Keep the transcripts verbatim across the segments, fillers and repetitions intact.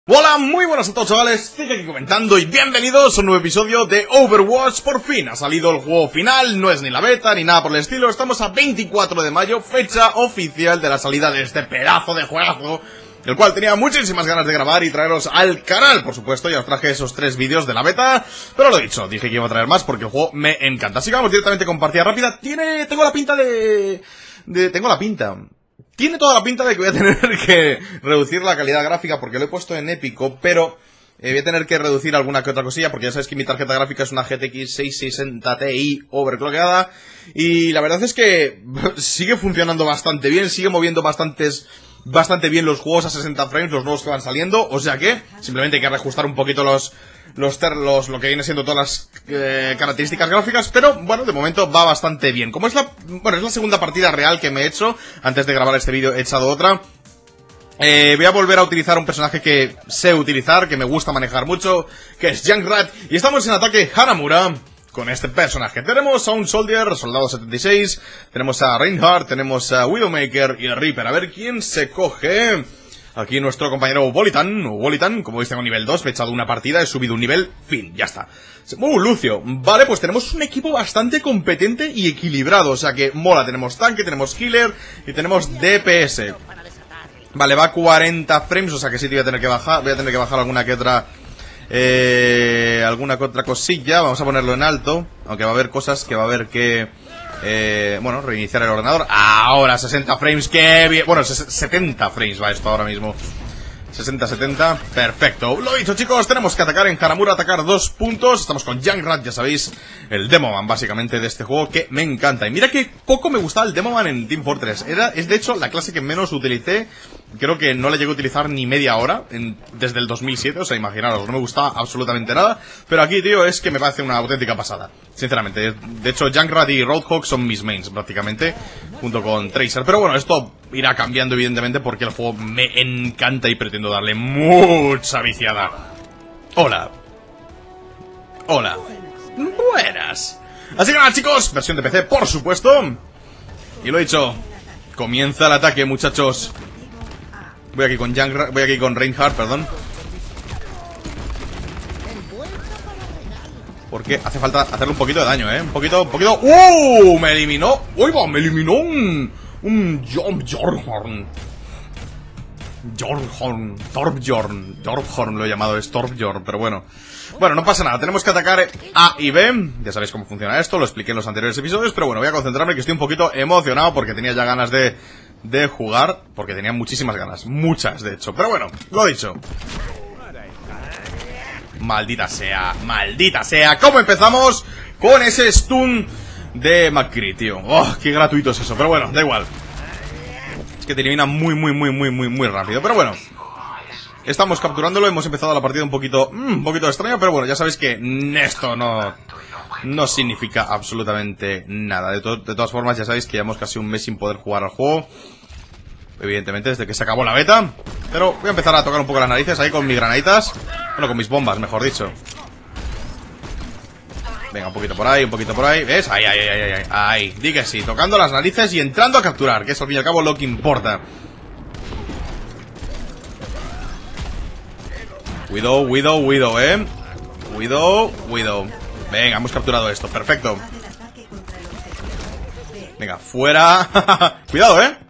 Hola, muy buenas a todos, chavales, estoy aquí comentando y bienvenidos a un nuevo episodio de Overwatch. Por fin ha salido el juego final, no es ni la beta ni nada por el estilo. Estamos a veinticuatro de mayo, fecha oficial de la salida de este pedazo de juegazo, el cual tenía muchísimas ganas de grabar y traeros al canal. Por supuesto, ya os traje esos tres vídeos de la beta, pero lo dicho, dije que iba a traer más porque el juego me encanta. Así que vamos directamente con partida rápida. Tiene, tengo la pinta de... de tengo la pinta... Tiene toda la pinta de que voy a tener que reducir la calidad gráfica porque lo he puesto en épico, pero eh, voy a tener que reducir alguna que otra cosilla porque ya sabéis que mi tarjeta gráfica es una G T X seiscientos sesenta Ti overclockeada y la verdad es que sigue funcionando bastante bien, sigue moviendo bastantes... bastante bien los juegos a sesenta frames, los nuevos que van saliendo, o sea que simplemente hay que reajustar un poquito los los, ter, los lo que viene siendo todas las eh, características gráficas, pero bueno, de momento va bastante bien. Como es la bueno, es la segunda partida real que me he hecho, antes de grabar este vídeo he echado otra. Eh, voy a volver a utilizar un personaje que sé utilizar, que me gusta manejar mucho, que es Junkrat, y estamos en ataque Hanamura. Con este personaje tenemos a un Soldier, Soldado setenta y seis, tenemos a Reinhardt, tenemos a Widowmaker y a Reaper. A ver quién se coge. Aquí nuestro compañero Volitan, Volitan, como veis tengo nivel dos, me he echado una partida, he subido un nivel, fin, ya está. Uh, Lucio, vale, pues tenemos un equipo bastante competente y equilibrado, o sea que mola, tenemos tanque, tenemos healer y tenemos D P S. Vale, va a cuarenta frames, o sea que sí te voy a tener que bajar, voy a tener que bajar alguna que otra... Eh, alguna que otra cosilla. Vamos a ponerlo en alto, aunque va a haber cosas que va a haber que eh, bueno, reiniciar el ordenador. Ahora sesenta frames, que bien. Bueno, setenta frames va esto ahora mismo. sesenta, setenta, perfecto. Lo dicho, chicos, tenemos que atacar en Hanamura, atacar dos puntos. Estamos con Junkrat, ya sabéis, el Demoman básicamente de este juego, que me encanta. Y mira que poco me gustaba el Demoman en Team Fortress. Era, es de hecho la clase que menos utilicé. Creo que no la llegué a utilizar ni media hora en, desde el dos mil siete, o sea, imaginaros, no me gustaba absolutamente nada. Pero aquí, tío, es que me parece una auténtica pasada, sinceramente. De hecho, Junkrat y Roadhog son mis mains, prácticamente, junto con Tracer. Pero bueno, esto irá cambiando, evidentemente, porque el juego me encanta y pretendo darle mucha viciada. Hola. Hola. Buenas. Así que nada, chicos, versión de P C, por supuesto. Y lo dicho, comienza el ataque, muchachos. Voy aquí con Junkrat, voy aquí con Reinhardt, perdón. Porque hace falta hacerle un poquito de daño, eh. Un poquito, un poquito. ¡Uh! Me eliminó. ¡Uy, va! Me eliminó un. Un Jump Jorhorn. Jorhorn. Torbjorn. Jorhorn lo he llamado, es Torbjorn, pero bueno. Bueno, no pasa nada, tenemos que atacar A y B. Ya sabéis cómo funciona esto, lo expliqué en los anteriores episodios. Pero bueno, voy a concentrarme, que estoy un poquito emocionado porque tenía ya ganas de. De jugar, porque tenía muchísimas ganas. Muchas, de hecho, pero bueno, lo dicho. Maldita sea, maldita sea. ¿Cómo empezamos? Con ese stun de McCree, tío. Oh, qué gratuito es eso, pero bueno, da igual. Es que te elimina muy, muy, muy, muy, muy, muy rápido. Pero bueno, estamos capturándolo. Hemos empezado la partida un poquito, mm, un poquito extraña, pero bueno, ya sabéis que esto no... no significa absolutamente nada. De, to de todas formas, ya sabéis que llevamos casi un mes sin poder jugar al juego. Evidentemente, desde que se acabó la beta. Pero voy a empezar a tocar un poco las narices ahí con mis granaditas. Bueno, con mis bombas, mejor dicho. Venga, un poquito por ahí, un poquito por ahí. ¿Ves? Ahí, ahí, ahí, ahí, ahí. Ahí, di que sí, tocando las narices y entrando a capturar, que es al fin y al cabo lo que importa. Widow, Widow, Widow, eh. Widow, Widow. Venga, hemos capturado esto, perfecto. Venga, fuera. Cuidado, eh.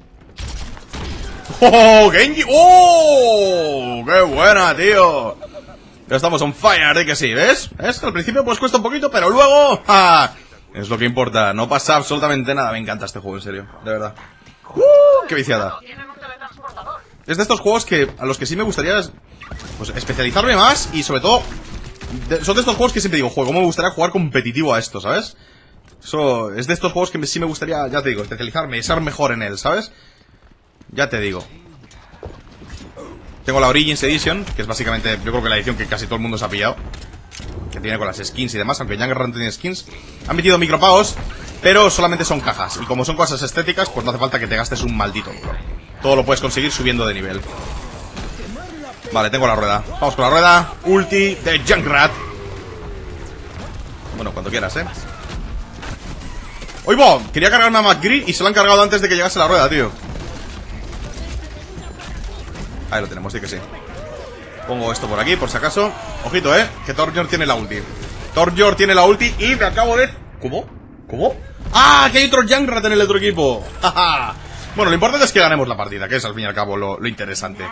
¡Oh, Genji! ¡Oh! ¡Qué buena, tío! Ya estamos on fire, de que sí, ¿ves? ¿Ves? Al principio pues cuesta un poquito, pero luego... ¡ja! Es lo que importa, no pasa absolutamente nada. Me encanta este juego, en serio, de verdad. ¡Uh! ¡Qué viciada! Es de estos juegos que a los que sí me gustaría pues especializarme más y sobre todo... De, son de estos juegos que siempre digo, juego, ¿cómo me gustaría jugar competitivo a esto, ¿sabes? Eso es de estos juegos que me, sí me gustaría, ya te digo, especializarme y ser mejor en él, ¿sabes? Ya te digo. Tengo la Origins Edition, que es básicamente, yo creo que la edición que casi todo el mundo se ha pillado, que tiene con las skins y demás, aunque Junkrat no tiene skins. Han metido micropagos, pero solamente son cajas. Y como son cosas estéticas, pues no hace falta que te gastes un maldito duro. Todo lo puedes conseguir subiendo de nivel. Vale, tengo la rueda. Vamos con la rueda. Ulti de Junkrat. Bueno, cuando quieras, eh. ¡Oy, va! Quería cargarme a McCree y se lo han cargado antes de que llegase la rueda, tío. Ahí lo tenemos, sí que sí. Pongo esto por aquí, por si acaso. Ojito, eh, que Torbjörn tiene la ulti. Torbjörn tiene la ulti y me acabo de... ¿Cómo? ¿Cómo? ¡Ah! Que hay otro Junkrat en el otro equipo. Bueno, lo importante es que ganemos la partida, que es al fin y al cabo lo, lo interesante.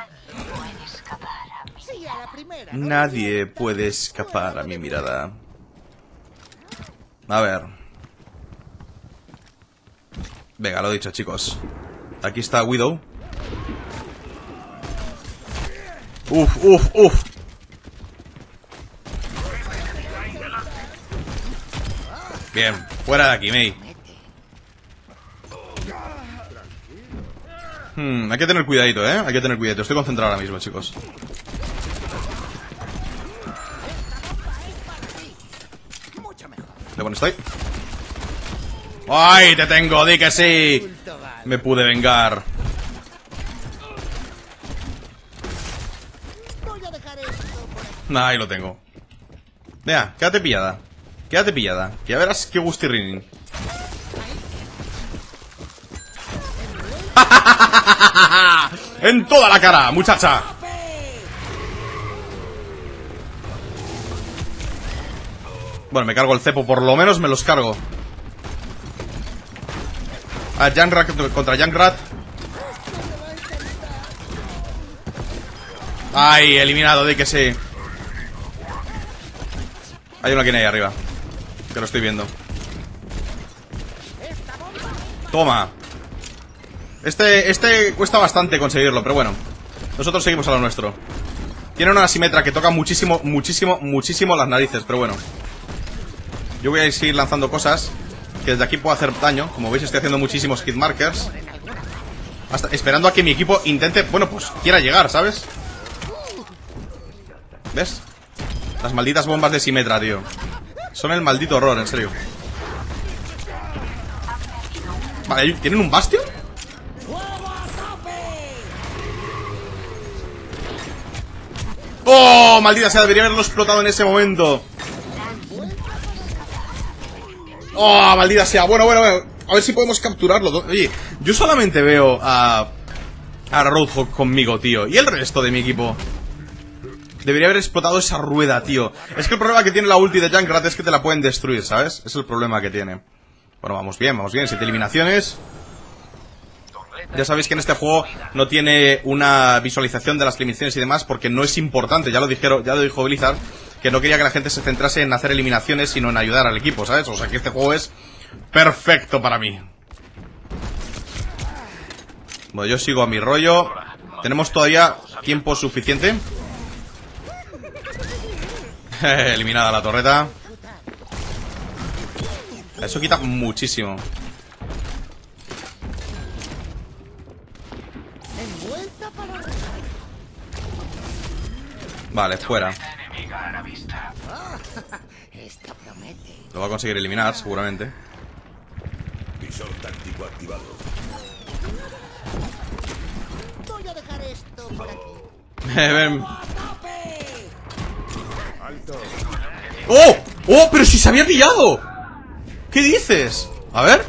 Nadie puede escapar a mi mirada. A ver. Venga, lo dicho, chicos. Aquí está Widow. Uf, uf, uf. Bien, fuera de aquí, Mei. Hmm, hay que tener cuidadito, eh. Hay que tener cuidadito. Estoy concentrado ahora mismo, chicos. ¿De dónde estoy? ¡Ay, te tengo! ¡Di que sí! Me pude vengar. Ahí lo tengo. Vea, quédate pillada. Quédate pillada. Que ya verás qué gustirrinín. En toda la cara, muchacha. Bueno, me cargo el cepo, por lo menos me los cargo. Ah, Junkrat contra Junkrat. Ay, eliminado, di que sí. Hay uno aquí ahí arriba, que lo estoy viendo. Toma. Este, este cuesta bastante conseguirlo, pero bueno. Nosotros seguimos a lo nuestro. Tiene una Symmetra que toca muchísimo, muchísimo, muchísimo las narices, pero bueno. Yo voy a seguir lanzando cosas que desde aquí puedo hacer daño. Como veis, estoy haciendo muchísimos hit markers, hasta esperando a que mi equipo intente, bueno, pues quiera llegar, ¿sabes? ¿Ves? Las malditas bombas de Symmetra, tío. Son el maldito horror, en serio. Vale, ¿tienen un Bastion? ¡Oh! Maldita sea, debería haberlo explotado en ese momento. ¡Oh! Maldita sea. Bueno, bueno, bueno. A ver si podemos capturarlo. Oye, yo solamente veo a... a Roadhog conmigo, tío. ¿Y el resto de mi equipo? Debería haber explotado esa rueda, tío. Es que el problema que tiene la ulti de Junkrat es que te la pueden destruir, ¿sabes? Es el problema que tiene. Bueno, vamos bien, vamos bien. Siete eliminaciones. Ya sabéis que en este juego no tiene una visualización de las eliminaciones y demás, porque no es importante. Ya lo dijeron, ya lo dijo Blizzard, que no quería que la gente se centrase en hacer eliminaciones, sino en ayudar al equipo, ¿sabes? O sea que este juego es perfecto para mí. Bueno, yo sigo a mi rollo. Tenemos todavía tiempo suficiente. Eliminada la torreta. Eso quita muchísimo. Vale, fuera. Lo va a conseguir eliminar, seguramente. Visor táctico activado. Voy a dejar esto por aquí. Ven. ¡Oh! ¡Oh! ¡Pero si se había pillado! ¿Qué dices? A ver.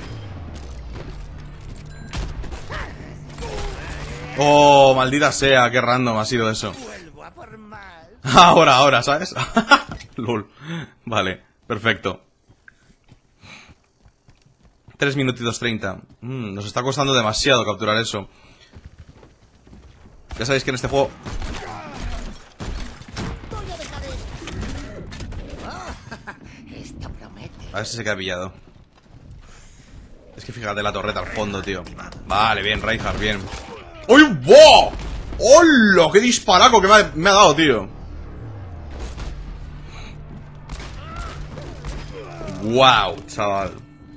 Oh, maldita sea, qué random ha sido eso. Ahora, ahora, ¿sabes? Lol. Vale, perfecto. Tres minutitos treinta. mm, Nos está costando demasiado capturar eso. Ya sabéis que en este juego... A ver si se queda pillado. Es que fíjate la torreta al fondo, tío. Vale, bien, Reinhardt, bien. ¡Uy, wow! ¡Hola! ¡Qué disparaco que me ha, me ha dado, tío! ¡Wow, chaval!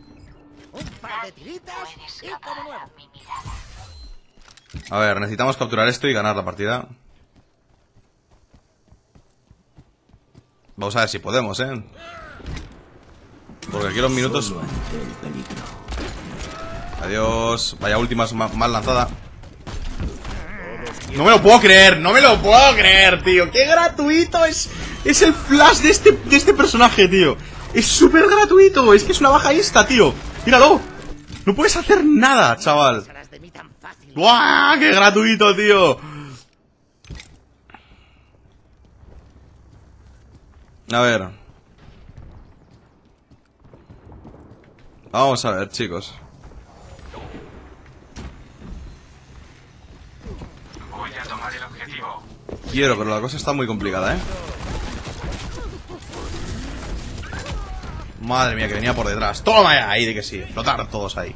A ver, necesitamos capturar esto y ganar la partida. Vamos a ver si podemos, ¿eh? Porque aquí los minutos... Adiós. Vaya última mal lanzada. No me lo puedo creer, no me lo puedo creer, tío. Qué gratuito es, es el flash de este, de este personaje, tío. Es súper gratuito, es que es una baja esta, tío. Míralo. No puedes hacer nada, chaval. ¡Guau! ¡Qué gratuito, tío! A ver. Vamos a ver, chicos. Voy a tomar el objetivo. Quiero, pero la cosa está muy complicada, ¿eh? Madre mía, que venía por detrás. ¡Toma ya! Ahí de que sí. Explotar todos ahí.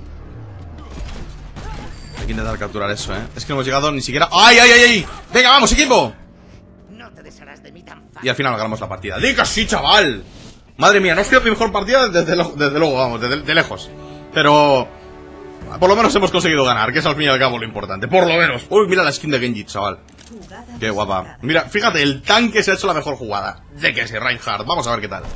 Hay que intentar capturar eso, ¿eh? Es que no hemos llegado ni siquiera... ¡Ay, ay, ay, ay! ¡Venga, vamos, equipo! No te desharás de mí tan fácil. Y al final ganamos la partida. ¡Di que sí, chaval! Madre mía, no ha sido mi mejor partida desde, lo, desde luego, vamos, desde de lejos. Pero... por lo menos hemos conseguido ganar, que es al fin y al cabo lo importante. Por lo menos. Uy, mira la skin de Genji, chaval. Qué guapa. Mira, fíjate, el tanque se ha hecho la mejor jugada. De que sí, Reinhardt. Vamos a ver qué tal.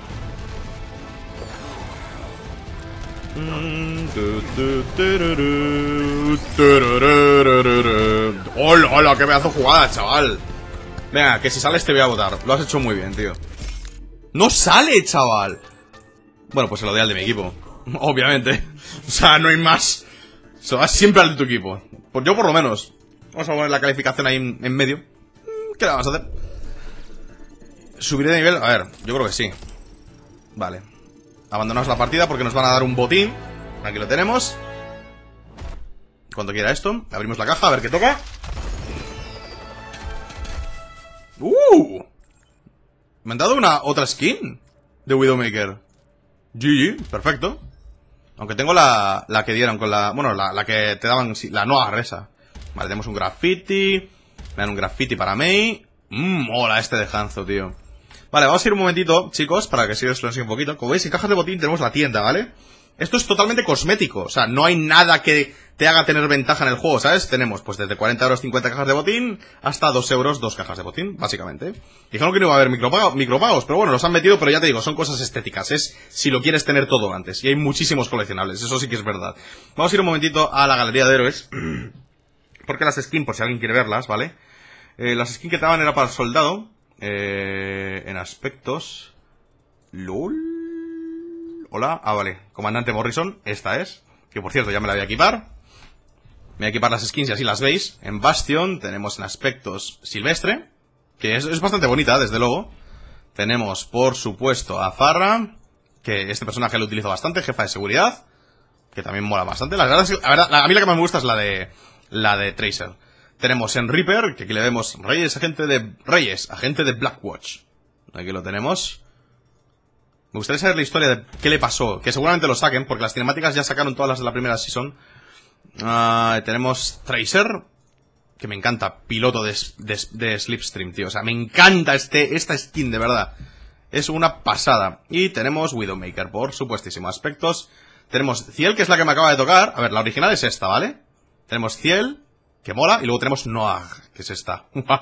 Hola, hola, qué pedazo de jugada, chaval. Venga, que si sales te voy a votar. Lo has hecho muy bien, tío. No sale, chaval. Bueno, pues se lo doy al de mi equipo. Obviamente. O sea, no hay más. Se lo das siempre al de tu equipo. Pues yo por lo menos. Vamos a poner la calificación ahí en, en medio. ¿Qué le vamos a hacer? ¿Subiré de nivel? A ver, yo creo que sí. Vale. Abandonamos la partida porque nos van a dar un botín. Aquí lo tenemos. Cuando quiera esto. Abrimos la caja, a ver qué toca. ¡Uh! Me han dado una otra skin de Widowmaker. G G, perfecto. Aunque tengo la, la que dieron con la... bueno, la, la que te daban... la nueva resa. Vale, tenemos un graffiti. Me dan un graffiti para Mei. Mmm, mola este de Hanzo, tío. Vale, vamos a ir un momentito, chicos, para que si os lo enseñe un poquito. Como veis, en cajas de botín tenemos la tienda, ¿vale? Esto es totalmente cosmético. O sea, no hay nada que te haga tener ventaja en el juego, ¿sabes? Tenemos, pues, desde cuarenta euros cincuenta cajas de botín hasta dos euros dos cajas de botín, básicamente. Dijeron que no iba a haber micropagos, micropagos, pero bueno, los han metido, pero ya te digo, son cosas estéticas. Es si lo quieres tener todo antes. Y hay muchísimos coleccionables, eso sí que es verdad. Vamos a ir un momentito a la galería de héroes. Porque las skins, por si alguien quiere verlas, ¿vale? Eh, las skins que te daban era para el soldado. Eh, en aspectos... ¿Lol? Hola, ah, vale, Comandante Morrison, esta es. Que por cierto, ya me la voy a equipar. Me voy a equipar las skins y así las veis. En Bastion tenemos en aspectos Silvestre, que es, es bastante bonita, desde luego. Tenemos, por supuesto, a Farra, que este personaje lo utilizo bastante, jefa de seguridad, que también mola bastante. La verdad es que, la verdad, la, a mí la que más me gusta es la de la de Tracer. Tenemos en Reaper, que aquí le vemos Reyes, agente de Reyes, agente de Blackwatch. Aquí lo tenemos. Me gustaría saber la historia de qué le pasó, que seguramente lo saquen, porque las cinemáticas ya sacaron todas las de la primera season. Uh, tenemos Tracer, que me encanta, piloto de, de, de Slipstream, tío. O sea, me encanta este, esta skin, de verdad. Es una pasada. Y tenemos Widowmaker, por supuestísimo. Aspectos. Tenemos Ciel, que es la que me acaba de tocar. A ver, la original es esta, ¿vale? Tenemos Ciel, que mola, y luego tenemos Noah, que es esta.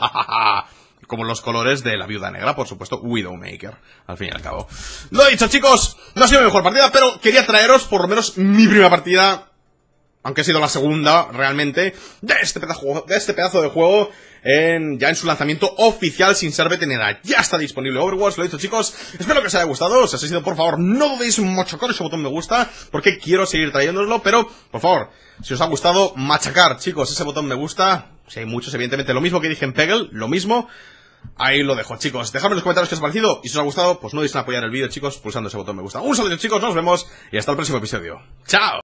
Como los colores de la Viuda Negra, por supuesto, Widowmaker, al fin y al cabo. Lo he dicho, chicos, no ha sido mi mejor partida, pero quería traeros por lo menos mi primera partida, aunque ha sido la segunda, realmente, de este pedazo, de, este pedazo de juego, en, ya en su lanzamiento oficial sin ser beta ni nada. Ya está disponible Overwatch, lo he dicho, chicos. Espero que os haya gustado. Si os ha sido, por favor, no dudéis en machacar ese botón me gusta, porque quiero seguir trayéndoslo, pero, por favor, si os ha gustado, machacar, chicos, ese botón me gusta. Si hay muchos, evidentemente, lo mismo que dije en Peggle, lo mismo. Ahí lo dejo, chicos. Dejadme en los comentarios qué os ha parecido. Y si os ha gustado, pues no dudéis en apoyar el vídeo, chicos, pulsando ese botón me gusta. Un saludo, chicos, nos vemos y hasta el próximo episodio. ¡Chao!